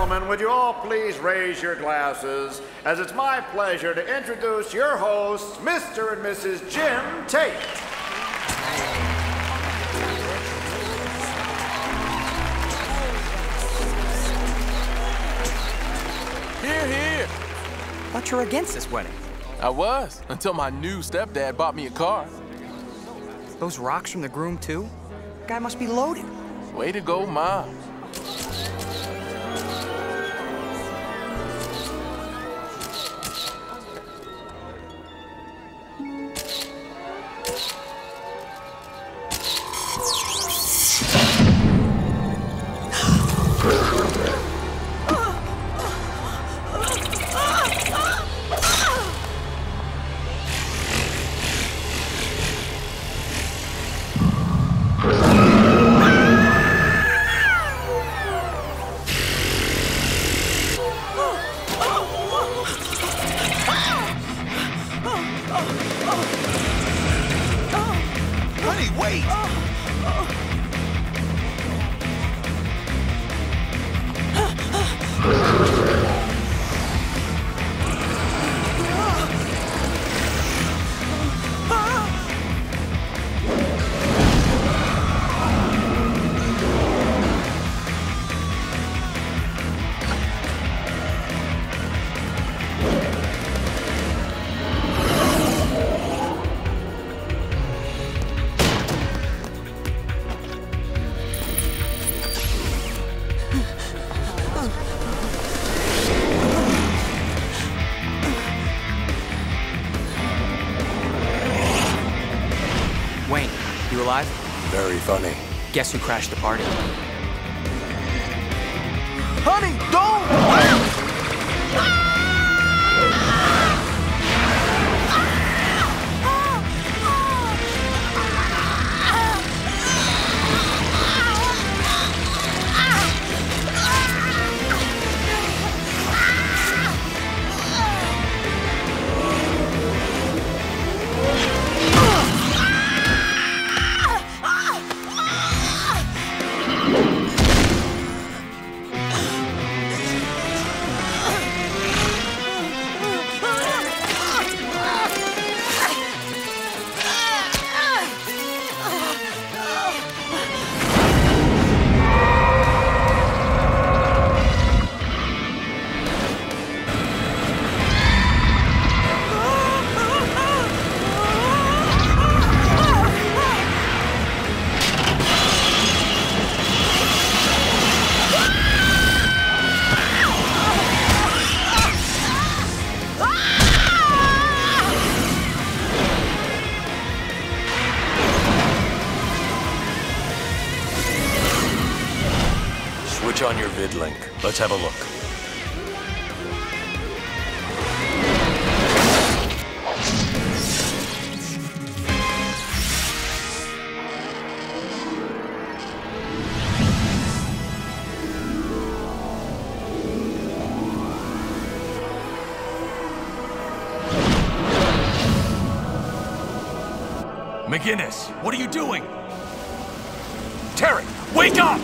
gentlemen, would you all please raise your glasses, as it's my pleasure to introduce your hosts, Mr. and Mrs. Jim Tate. Here, here. Thought you were against this wedding. I was, until my new stepdad bought me a car. Those rocks from the groom, too? Guy must be loaded. Way to go, Mom. Honey, wait! Wayne, you alive? Very funny. Guess who crashed the party? Honey, don't! Switch on your vid link. Let's have a look. McGinnis, what are you doing? Terry, wake up!